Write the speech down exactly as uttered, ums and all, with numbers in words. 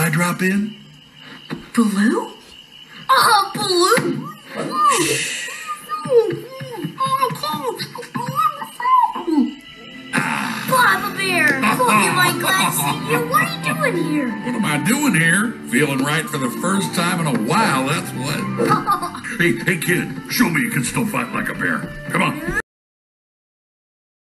I drop in? Baloo? Oh, Baloo! Papa Bear! Boy, am I glad to see you. What are you doing here? What am I doing here? Feeling right for the first time in a while, that's what. Hey, hey kid, show me you can still fight like a bear. Come on.